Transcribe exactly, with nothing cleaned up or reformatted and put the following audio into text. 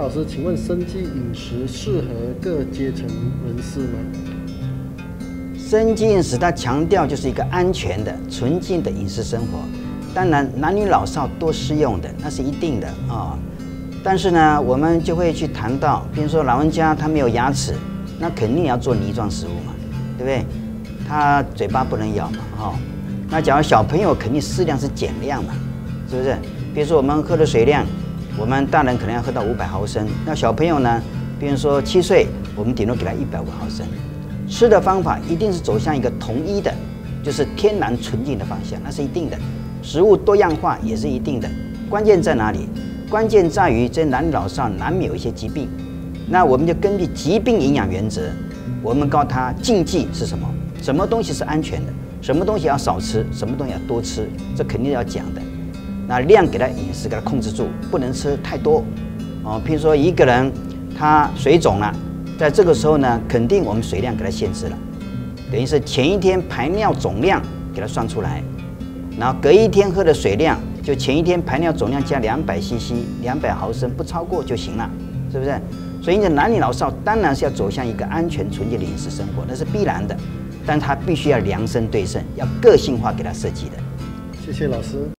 老师，请问生机饮食适合各阶层人士吗？ 生机饮食它强调就是一个安全的、纯净的饮食生活，当然男女老少都适用的，那是一定的啊、哦。但是呢，我们就会去谈到，比如说老人家他没有牙齿，那肯定要做泥状食物嘛，对不对？他嘴巴不能咬嘛，哦。那假如小朋友肯定适量是减量嘛，是不是？比如说我们喝的水量，我们大人可能要喝到五百毫升，那小朋友呢，比如说七岁，我们顶多给他一百五毫升。吃的方法一定是走向一个统一的，就是天然纯净的方向，那是一定的。食物多样化也是一定的。关键在哪里？关键在于这男女老少难免有一些疾病，那我们就根据疾病营养原则，我们告诉他禁忌是什么，什么东西是安全的，什么东西要少吃，什么东西要多吃，这肯定要讲的。那量给他饮食给他控制住，不能吃太多。哦，譬如说一个人他水肿了。在这个时候呢，肯定我们水量给它限制了，等于是前一天排尿总量给它算出来，然后隔一天喝的水量就前一天排尿总量加两百 C C， 两百毫升不超过就行了，是不是？所以你的男女老少当然是要走向一个安全纯洁的饮食生活，那是必然的，但它必须要量身对症，要个性化给它设计的。 谢谢老师。